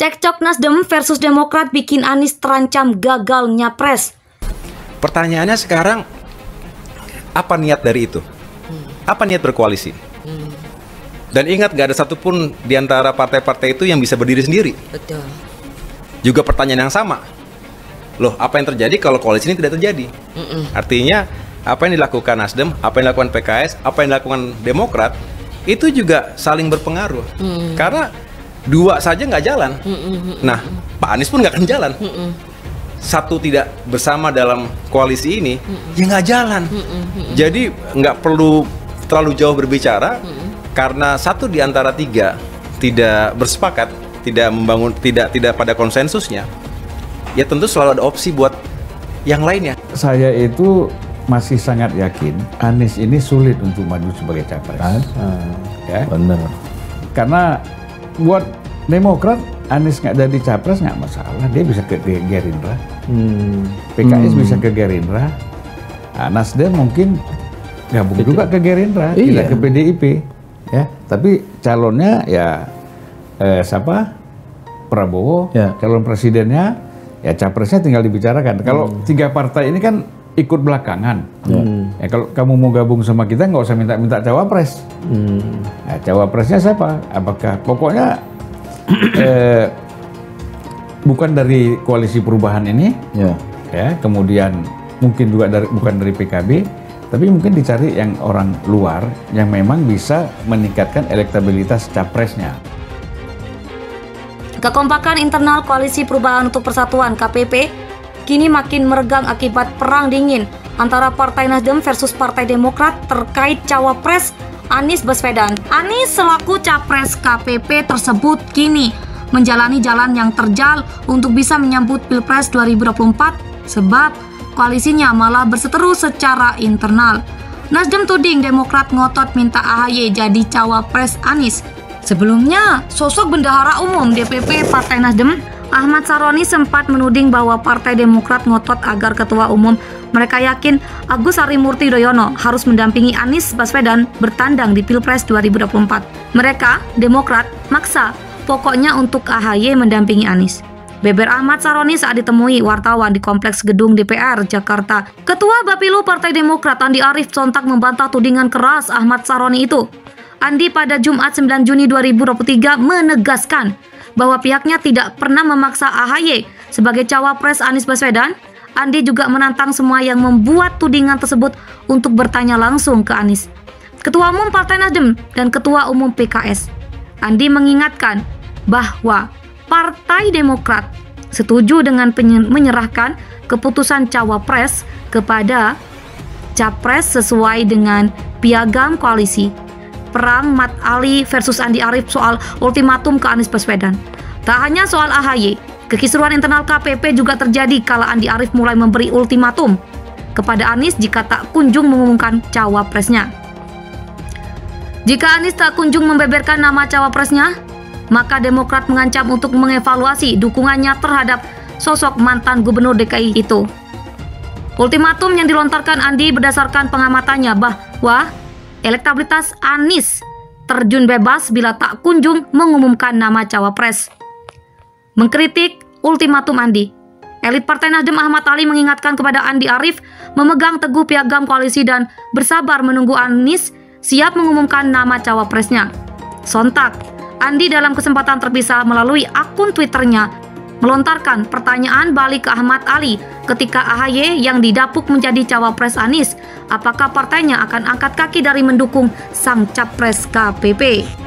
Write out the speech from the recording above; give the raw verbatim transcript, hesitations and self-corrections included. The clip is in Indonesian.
Cekcok Nasdem versus Demokrat bikin Anies terancam gagal nyapres. Pertanyaannya sekarang, apa niat dari itu? Apa niat berkoalisi? Dan ingat, gak ada satupun di antara partai-partai itu yang bisa berdiri sendiri. Betul. Juga pertanyaan yang sama. Loh, apa yang terjadi kalau koalisi ini tidak terjadi? Mm-mm. Artinya, apa yang dilakukan Nasdem, apa yang dilakukan P K S, apa yang dilakukan Demokrat, itu juga saling berpengaruh. Mm. Karena dua saja nggak jalan. Mm-mm. Nah, Pak Anies pun nggak akan jalan. Mm-mm. Satu tidak bersama dalam koalisi ini, Mm-mm. ya nggak jalan. Mm-mm. Jadi nggak perlu terlalu jauh berbicara, Mm-mm. karena satu di antara tiga tidak bersepakat, tidak membangun, tidak tidak pada konsensusnya. Ya tentu selalu ada opsi buat yang lainnya. Saya itu masih sangat yakin Anies ini sulit untuk maju sebagai capres. Ah, ya, benar. Karena buat Demokrat, Anies nggak jadi capres nggak masalah, dia bisa ke Gerindra, hmm. P K S hmm. bisa ke Gerindra, nah, Nasdem mungkin gabung Betul. juga ke Gerindra, iya. tidak ke P D I P, ya. Tapi calonnya ya eh, siapa? Prabowo, ya. calon presidennya, ya capresnya tinggal dibicarakan. Hmm. Kalau tiga partai ini kan ikut belakangan, hmm. ya, kalau kamu mau gabung sama kita nggak usah minta-minta cawapres. Hmm. Nah, cawapresnya siapa? Apakah pokoknya eh, bukan dari koalisi perubahan ini, ya. ya, kemudian mungkin juga dari bukan dari P K B, tapi mungkin dicari yang orang luar yang memang bisa meningkatkan elektabilitas capresnya. Kekompakan internal Koalisi Perubahan untuk Persatuan K P P kini makin meregang akibat perang dingin antara Partai Nasdem versus Partai Demokrat terkait cawapres Anies Baswedan. Anies selaku capres K P P tersebut kini menjalani jalan yang terjal untuk bisa menyambut Pilpres dua ribu dua puluh empat sebab koalisinya malah berseteru secara internal. Nasdem tuding Demokrat ngotot minta A H Y jadi cawapres Anies. Sebelumnya, sosok bendahara umum D P P Partai Nasdem Ahmad Saroni sempat menuding bahwa Partai Demokrat ngotot agar Ketua Umum mereka yakin Agus Harimurti Yudhoyono harus mendampingi Anies Baswedan bertandang di Pilpres dua ribu dua puluh empat. Mereka, Demokrat, maksa pokoknya untuk A H Y mendampingi Anies. Beber Ahmad Saroni saat ditemui wartawan di Kompleks Gedung D P R, Jakarta. Ketua Bapilu Partai Demokrat Andi Arief sontak membantah tudingan keras Ahmad Saroni itu. Andi pada Jumat sembilan Juni dua ribu dua puluh tiga menegaskan bahwa pihaknya tidak pernah memaksa A H Y sebagai cawapres Anies Baswedan. Andi juga menantang semua yang membuat tudingan tersebut untuk bertanya langsung ke Anies. Ketua Umum Partai Nasdem dan Ketua Umum P K S. Andi mengingatkan bahwa Partai Demokrat setuju dengan menyerahkan keputusan cawapres kepada capres sesuai dengan piagam koalisi. Perang Mat Ali versus Andi Arief soal ultimatum ke Anies Baswedan. Tak hanya soal A H Y, kekisruhan internal K P P juga terjadi kala Andi Arief mulai memberi ultimatum kepada Anies jika tak kunjung mengumumkan cawapresnya. Jika Anies tak kunjung membeberkan nama cawapresnya, maka Demokrat mengancam untuk mengevaluasi dukungannya terhadap sosok mantan gubernur D K I itu. Ultimatum yang dilontarkan Andi berdasarkan pengamatannya bahwa elektabilitas Anies terjun bebas bila tak kunjung mengumumkan nama cawapres. Mengkritik ultimatum Andi, elit Partai Nasdem Ahmad Ali mengingatkan kepada Andi Arief memegang teguh piagam koalisi dan bersabar menunggu Anies siap mengumumkan nama cawapresnya. Sontak, Andi dalam kesempatan terpisah melalui akun Twitternya melontarkan pertanyaan balik ke Ahmad Ali ketika A H Y yang didapuk menjadi cawapres Anies, apakah partainya akan angkat kaki dari mendukung sang capres K P P?